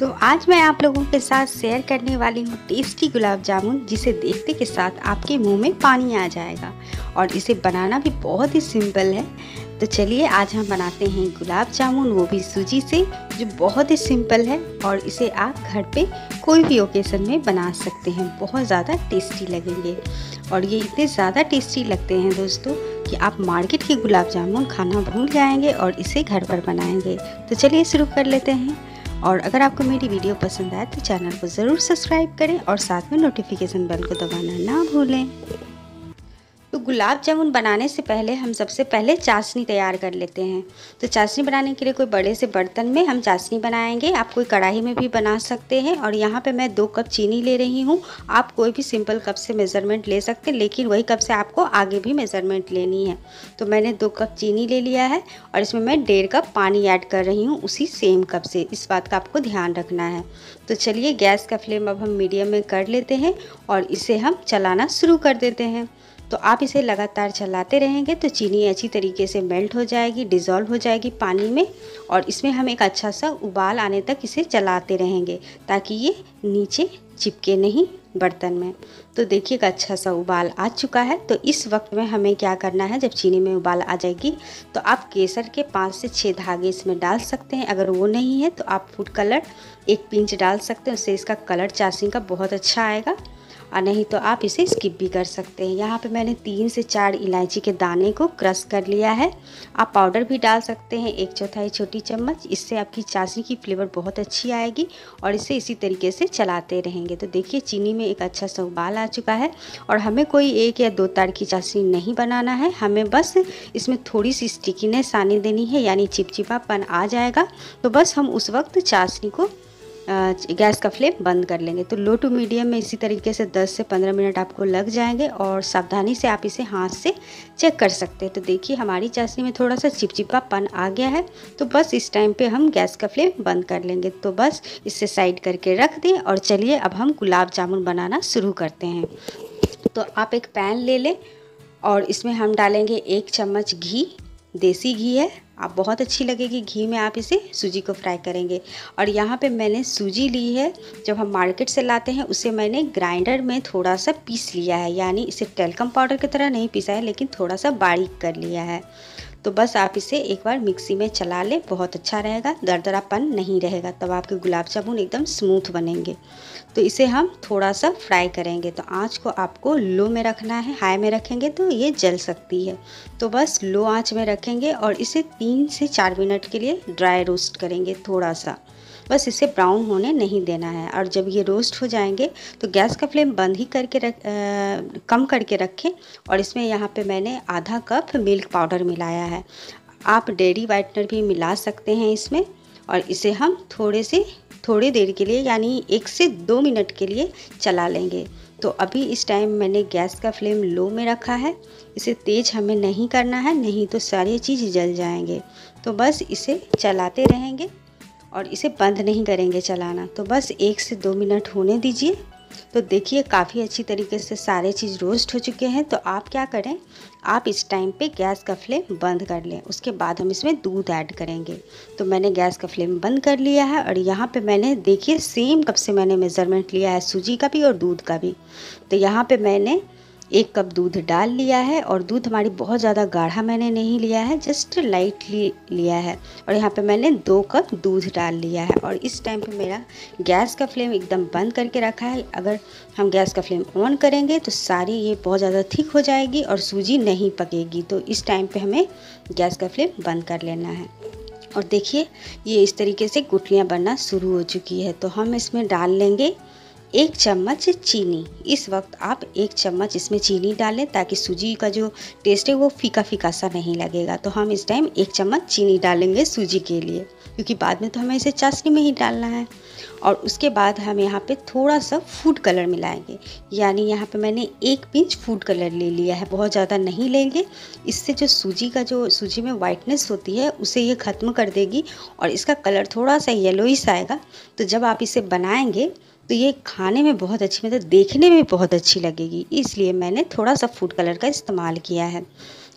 तो आज मैं आप लोगों के साथ शेयर करने वाली हूँ टेस्टी गुलाब जामुन, जिसे देखते के साथ आपके मुंह में पानी आ जाएगा। और इसे बनाना भी बहुत ही सिंपल है। तो चलिए आज हम बनाते हैं गुलाब जामुन, वो भी सूजी से, जो बहुत ही सिंपल है। और इसे आप घर पे कोई भी ओकेज़न में बना सकते हैं, बहुत ज़्यादा टेस्टी लगेंगे। और ये इतने ज़्यादा टेस्टी लगते हैं दोस्तों कि आप मार्केट के गुलाब जामुन खाना भूल जाएंगे और इसे घर पर बनाएंगे। तो चलिए शुरू कर लेते हैं। और अगर आपको मेरी वीडियो पसंद आए तो चैनल को ज़रूर सब्सक्राइब करें और साथ में नोटिफिकेशन बेल को दबाना ना भूलें। तो गुलाब जामुन बनाने से पहले हम सबसे पहले चाशनी तैयार कर लेते हैं। तो चाशनी बनाने के लिए कोई बड़े से बर्तन में हम चाशनी बनाएंगे। आप कोई कढ़ाई में भी बना सकते हैं। और यहाँ पे मैं 2 कप चीनी ले रही हूँ। आप कोई भी सिंपल कप से मेज़रमेंट ले सकते हैं, लेकिन वही कप से आपको आगे भी मेज़रमेंट लेनी है। तो मैंने 2 कप चीनी ले लिया है और इसमें मैं 1.5 कप पानी ऐड कर रही हूँ, उसी सेम कप से। इस बात का आपको ध्यान रखना है। तो चलिए गैस का फ्लेम अब हम मीडियम में कर लेते हैं और इसे हम चलाना शुरू कर देते हैं। तो आप इसे लगातार चलाते रहेंगे तो चीनी अच्छी तरीके से मेल्ट हो जाएगी, डिज़ोल्व हो जाएगी पानी में। और इसमें हम एक अच्छा सा उबाल आने तक इसे चलाते रहेंगे ताकि ये नीचे चिपके नहीं बर्तन में। तो देखिए एक अच्छा सा उबाल आ चुका है। तो इस वक्त में हमें क्या करना है, जब चीनी में उबाल आ जाएगी तो आप केसर के 5 से 6 धागे इसमें डाल सकते हैं। अगर वो नहीं है तो आप फूड कलर 1 पिंच डाल सकते हैं, उससे इसका कलर चाशनी का बहुत अच्छा आएगा। और नहीं तो आप इसे स्किप भी कर सकते हैं। यहाँ पे मैंने 3 से 4 इलायची के दाने को क्रश कर लिया है। आप पाउडर भी डाल सकते हैं 1/4 छोटी चम्मच, इससे आपकी चाशनी की फ्लेवर बहुत अच्छी आएगी। और इसे इसी तरीके से चलाते रहेंगे। तो देखिए चीनी में एक अच्छा सा उबाल आ चुका है। और हमें कोई 1 या 2 तार की चाशनी नहीं बनाना है, हमें बस इसमें थोड़ी सी स्टिकीनेस आने देनी है, यानी चिपचिपापन आ जाएगा। तो बस हम उस वक्त चाशनी को गैस का फ्लेम बंद कर लेंगे। तो लो टू मीडियम में इसी तरीके से 10 से 15 मिनट आपको लग जाएंगे। और सावधानी से आप इसे हाथ से चेक कर सकते हैं। तो देखिए हमारी चाशनी में थोड़ा सा चिपचिपापन आ गया है। तो बस इस टाइम पे हम गैस का फ्लेम बंद कर लेंगे। तो बस इसे साइड करके रख दें और चलिए अब हम गुलाब जामुन बनाना शुरू करते हैं। तो आप एक पैन ले लें और इसमें हम डालेंगे 1 चम्मच घी। देसी घी है, आप बहुत अच्छी लगेगी घी में आप इसे सूजी को फ्राई करेंगे। और यहाँ पे मैंने सूजी ली है, जब हम मार्केट से लाते हैं उसे मैंने ग्राइंडर में थोड़ा सा पीस लिया है, यानी इसे टेल्कम पाउडर की तरह नहीं पीसा है, लेकिन थोड़ा सा बारीक कर लिया है। तो बस आप इसे एक बार मिक्सी में चला लें, बहुत अच्छा रहेगा, दरदरापन नहीं रहेगा, तब आपके गुलाब जामुन एकदम स्मूथ बनेंगे। तो इसे हम थोड़ा सा फ्राई करेंगे। तो आंच को आपको लो में रखना है, हाई में रखेंगे तो ये जल सकती है। तो बस लो आंच में रखेंगे और इसे 3 से 4 मिनट के लिए ड्राई रोस्ट करेंगे थोड़ा सा, बस इसे ब्राउन होने नहीं देना है। और जब ये रोस्ट हो जाएंगे तो गैस का फ्लेम बंद ही करके कम करके रखें। और इसमें यहाँ पे मैंने आधा कप मिल्क पाउडर मिलाया है, आप डेयरी वाइटनर भी मिला सकते हैं इसमें। और इसे हम थोड़ी देर के लिए, यानी 1 से 2 मिनट के लिए चला लेंगे। तो अभी इस टाइम मैंने गैस का फ्लेम लो में रखा है, इसे तेज़ हमें नहीं करना है, नहीं तो सारी चीज़ जल जाएंगे। तो बस इसे चलाते रहेंगे और इसे बंद नहीं करेंगे चलाना। तो बस 1 से 2 मिनट होने दीजिए। तो देखिए काफ़ी अच्छी तरीके से सारे चीज़ रोस्ट हो चुके हैं। तो आप क्या करें, आप इस टाइम पे गैस का फ्लेम बंद कर लें, उसके बाद हम इसमें दूध ऐड करेंगे। तो मैंने गैस का फ्लेम बंद कर लिया है और यहाँ पे मैंने देखिए सेम कप से मैंने मेज़रमेंट लिया है, सूजी का भी और दूध का भी। तो यहाँ पे मैंने 1 कप दूध डाल लिया है। और दूध हमारी बहुत ज़्यादा गाढ़ा मैंने नहीं लिया है, जस्ट लाइटली लिया है। और यहाँ पे मैंने 2 कप दूध डाल लिया है। और इस टाइम पे मेरा गैस का फ्लेम एकदम बंद करके रखा है। अगर हम गैस का फ्लेम ऑन करेंगे तो सारी ये बहुत ज़्यादा थिक हो जाएगी और सूजी नहीं पकेगी। तो इस टाइम पे हमें गैस का फ्लेम बंद कर लेना है। और देखिए ये इस तरीके से गुठलियाँ बनना शुरू हो चुकी है। तो हम इसमें डाल लेंगे 1 चम्मच चीनी। इस वक्त आप 1 चम्मच इसमें चीनी डालें ताकि सूजी का जो टेस्ट है वो फीका फीका सा नहीं लगेगा। तो हम इस टाइम 1 चम्मच चीनी डालेंगे सूजी के लिए, क्योंकि बाद में तो हमें इसे चाशनी में ही डालना है। और उसके बाद हम यहाँ पे थोड़ा सा फूड कलर मिलाएंगे, यानी यहाँ पे मैंने 1 पिंच फूड कलर ले लिया है, बहुत ज़्यादा नहीं लेंगे। इससे जो सूजी में वाइटनेस होती है उसे ये ख़त्म कर देगी और इसका कलर थोड़ा सा येलोइश आएगा। तो जब आप इसे बनाएंगे तो ये खाने में बहुत अच्छी, मतलब देखने में बहुत अच्छी लगेगी, इसलिए मैंने थोड़ा सा फूड कलर का इस्तेमाल किया है।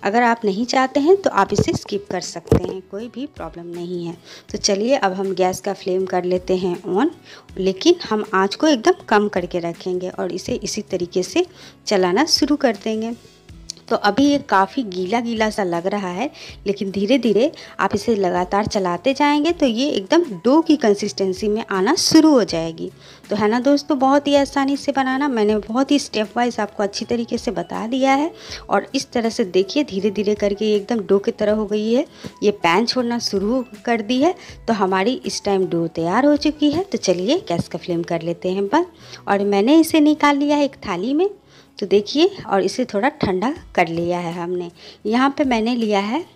अगर आप नहीं चाहते हैं तो आप इसे स्किप कर सकते हैं, कोई भी प्रॉब्लम नहीं है। तो चलिए अब हम गैस का फ्लेम कर लेते हैं ऑन, लेकिन हम आँच को एकदम कम करके रखेंगे और इसे इसी तरीके से चलाना शुरू कर देंगे। तो अभी ये काफ़ी गीला गीला सा लग रहा है, लेकिन धीरे धीरे आप इसे लगातार चलाते जाएंगे तो ये एकदम डो की कंसिस्टेंसी में आना शुरू हो जाएगी। तो है ना दोस्तों, बहुत ही आसानी से बनाना, मैंने बहुत ही स्टेप वाइज आपको अच्छी तरीके से बता दिया है। और इस तरह से देखिए धीरे धीरे करके ये एकदम डो की तरह हो गई है, ये पैन छोड़ना शुरू कर दी है। तो हमारी इस टाइम डो तैयार हो चुकी है। तो चलिए गैस का फ्लेम कर लेते हैं बंद, और मैंने इसे निकाल लिया है एक थाली में। तो देखिए, और इसे थोड़ा ठंडा कर लिया है हमने। यहाँ पे मैंने लिया है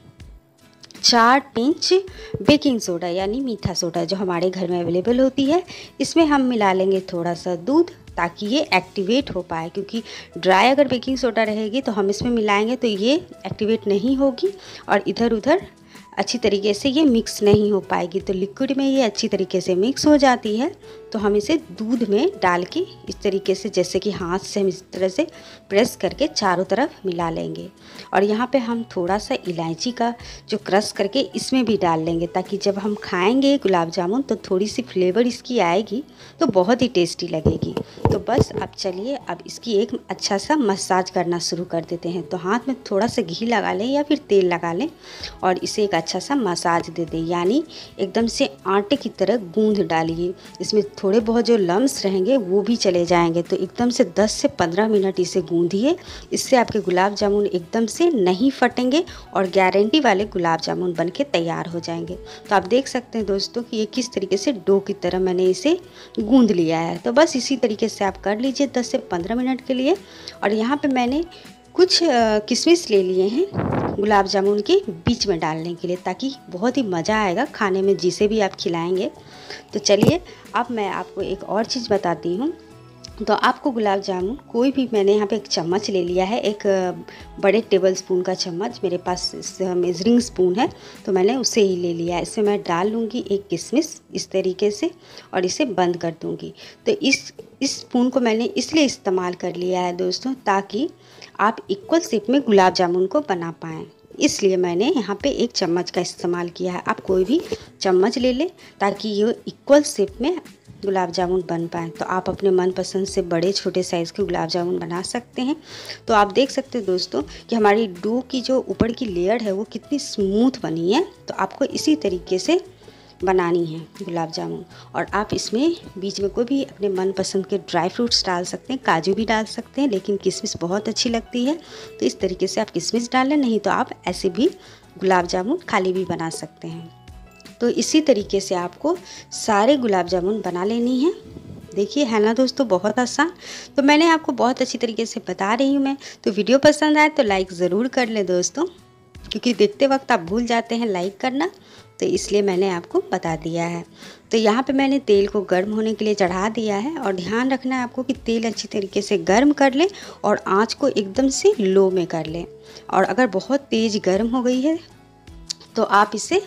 4 पिंच बेकिंग सोडा यानी मीठा सोडा, जो हमारे घर में अवेलेबल होती है। इसमें हम मिला लेंगे थोड़ा सा दूध ताकि ये एक्टिवेट हो पाए, क्योंकि ड्राई अगर बेकिंग सोडा रहेगी तो हम इसमें मिलाएंगे तो ये एक्टिवेट नहीं होगी और इधर उधर अच्छी तरीके से ये मिक्स नहीं हो पाएगी। तो लिक्विड में ये अच्छी तरीके से मिक्स हो जाती है। तो हम इसे दूध में डाल के इस तरीके से, जैसे कि हाथ से हम इस तरह से प्रेस करके चारों तरफ मिला लेंगे। और यहाँ पे हम थोड़ा सा इलायची का जो क्रश करके इसमें भी डाल लेंगे, ताकि जब हम खाएंगे गुलाब जामुन तो थोड़ी सी फ्लेवर इसकी आएगी, तो बहुत ही टेस्टी लगेगी। तो बस अब चलिए अब इसकी एक अच्छा सा मसाज करना शुरू कर देते हैं। तो हाथ में थोड़ा सा घी लगा लें या फिर तेल लगा लें और इसे एक अच्छा सा मसाज दे दें, यानी एकदम से आटे की तरह गूंद डालिए। इसमें थोड़े बहुत जो लम्स रहेंगे वो भी चले जाएंगे। तो एकदम से 10 से 15 मिनट इसे गूंदिए, इससे आपके गुलाब जामुन एकदम से नहीं फटेंगे और गारंटी वाले गुलाब जामुन बन के तैयार हो जाएंगे। तो आप देख सकते हैं दोस्तों कि ये किस तरीके से डो की तरह मैंने इसे गूंद लिया है। तो बस इसी तरीके से आप कर लीजिए 10 से 15 मिनट के लिए। और यहाँ पे मैंने कुछ किशमिश ले लिए हैं गुलाब जामुन के बीच में डालने के लिए, ताकि बहुत ही मज़ा आएगा खाने में जिसे भी आप खिलाएंगे। तो चलिए अब मैं आपको एक और चीज़ बताती हूँ। तो आपको गुलाब जामुन कोई भी, मैंने यहाँ पे एक चम्मच ले लिया है, एक बड़े टेबल स्पून का चम्मच, मेरे पास मेजरिंग स्पून है तो मैंने उसे ही ले लिया है। इसमें मैं डाल लूँगी एक किशमिश इस तरीके से और इसे बंद कर दूँगी। तो इस स्पून को मैंने इसलिए इस्तेमाल कर लिया है दोस्तों, ताकि आप इक्वल शेप में गुलाब जामुन को बना पाएँ, इसलिए मैंने यहाँ पे एक चम्मच का इस्तेमाल किया है। आप कोई भी चम्मच ले लें ताकि ये इक्वल शेप में गुलाब जामुन बन पाए। तो आप अपने मनपसंद से बड़े छोटे साइज़ के गुलाब जामुन बना सकते हैं। तो आप देख सकते हैं दोस्तों कि हमारी डो की जो ऊपर की लेयर है वो कितनी स्मूथ बनी है। तो आपको इसी तरीके से बनानी है गुलाब जामुन। और आप इसमें बीच में कोई भी अपने मनपसंद के ड्राई फ्रूट्स डाल सकते हैं, काजू भी डाल सकते हैं, लेकिन किशमिश बहुत अच्छी लगती है तो इस तरीके से आप किशमिश डाल लें, नहीं तो आप ऐसे भी गुलाब जामुन खाली भी बना सकते हैं। तो इसी तरीके से आपको सारे गुलाब जामुन बना लेनी है। देखिए है ना दोस्तों, बहुत आसान। तो मैंने आपको बहुत अच्छी तरीके से बता रही हूँ मैं। तो वीडियो पसंद आए तो लाइक ज़रूर कर लें दोस्तों, क्योंकि देखते वक्त आप भूल जाते हैं लाइक करना, तो इसलिए मैंने आपको बता दिया है। तो यहाँ पे मैंने तेल को गर्म होने के लिए चढ़ा दिया है और ध्यान रखना है आपको कि तेल अच्छी तरीके से गर्म कर लें और आँच को एकदम से लो में कर लें। और अगर बहुत तेज़ गर्म हो गई है तो आप इसे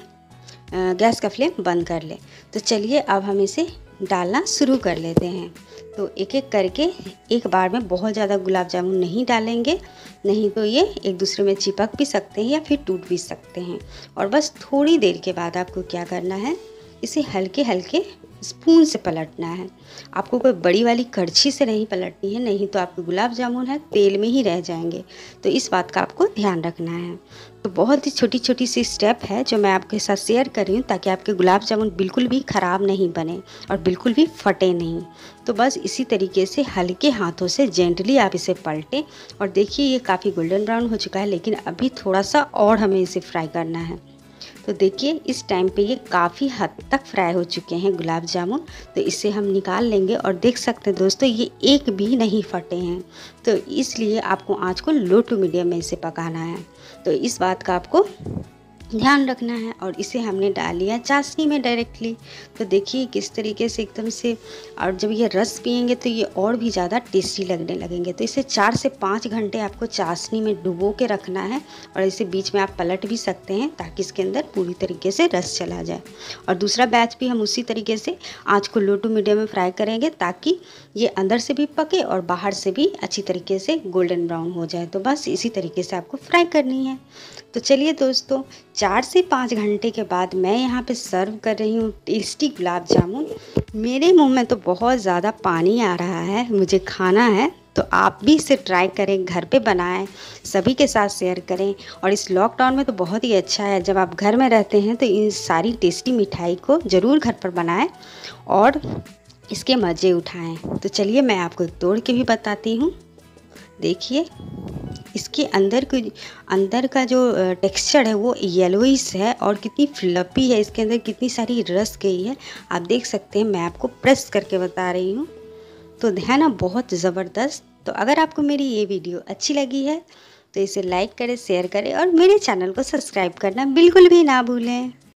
गैस का फ्लेम बंद कर लें। तो चलिए अब हम इसे डालना शुरू कर लेते हैं। तो एक एक करके एक बार में बहुत ज़्यादा गुलाब जामुन नहीं डालेंगे, नहीं तो ये एक दूसरे में चिपक भी सकते हैं या फिर टूट भी सकते हैं। और बस थोड़ी देर के बाद आपको क्या करना है, इसे हल्के हल्के स्पून से पलटना है। आपको कोई बड़ी वाली कड़छी से नहीं पलटनी है, नहीं तो आपके गुलाब जामुन है तेल में ही रह जाएंगे। तो इस बात का आपको ध्यान रखना है। तो बहुत ही छोटी छोटी सी स्टेप है जो मैं आपके साथ शेयर कर रही हूँ, ताकि आपके गुलाब जामुन बिल्कुल भी ख़राब नहीं बने और बिल्कुल भी फटे नहीं। तो बस इसी तरीके से हल्के हाथों से जेंटली आप इसे पलटें। और देखिए ये काफ़ी गोल्डन ब्राउन हो चुका है, लेकिन अभी थोड़ा सा और हमें इसे फ्राई करना है। तो देखिए इस टाइम पे ये काफ़ी हद तक फ्राई हो चुके हैं गुलाब जामुन। तो इसे हम निकाल लेंगे और देख सकते हैं दोस्तों ये एक भी नहीं फटे हैं। तो इसलिए आपको आंच को लो टू मीडियम में इसे पकाना है। तो इस बात का आपको ध्यान रखना है। और इसे हमने डाल लिया चाशनी में डायरेक्टली। तो देखिए किस तरीके से एकदम से, और जब ये रस पिएंगे तो ये और भी ज़्यादा टेस्टी लगने लगेंगे। तो इसे 4 से 5 घंटे आपको चाशनी में डुबो के रखना है, और इसे बीच में आप पलट भी सकते हैं ताकि इसके अंदर पूरी तरीके से रस चला जाए। और दूसरा बैच भी हम उसी तरीके से आँच को लो टू मीडियम में फ्राई करेंगे ताकि ये अंदर से भी पके और बाहर से भी अच्छी तरीके से गोल्डन ब्राउन हो जाए। तो बस इसी तरीके से आपको फ्राई करनी है। तो चलिए दोस्तों, 4 से 5 घंटे के बाद मैं यहाँ पे सर्व कर रही हूँ टेस्टी गुलाब जामुन। मेरे मुंह में तो बहुत ज़्यादा पानी आ रहा है, मुझे खाना है। तो आप भी इसे ट्राई करें, घर पे बनाएं, सभी के साथ शेयर करें। और इस लॉकडाउन में तो बहुत ही अच्छा है, जब आप घर में रहते हैं तो इन सारी टेस्टी मिठाई को ज़रूर घर पर बनाएं और इसके मज़े उठाएं। तो चलिए मैं आपको तोड़ के भी बताती हूँ। देखिए इसके अंदर का जो टेक्सचर है वो येलोइश है, और कितनी फ्लपी है, इसके अंदर कितनी सारी रस गई है, आप देख सकते हैं। मैं आपको प्रेस करके बता रही हूँ, तो है ना बहुत ज़बरदस्त। तो अगर आपको मेरी ये वीडियो अच्छी लगी है तो इसे लाइक करें, शेयर करें और मेरे चैनल को सब्सक्राइब करना बिल्कुल भी ना भूलें।